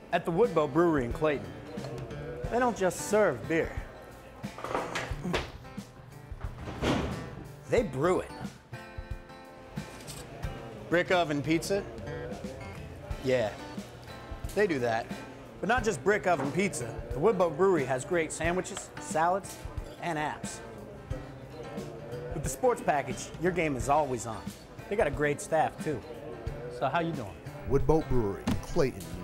At the Woodbow Brewery in Clayton, they don't just serve beer. They brew it. Brick oven pizza? Yeah, they do that. But not just brick oven pizza. The Woodbow Brewery has great sandwiches, salads, and apps. With the sports package, your game is always on. They got a great staff, too. So how you doing? Woodbow Brewery, Clayton,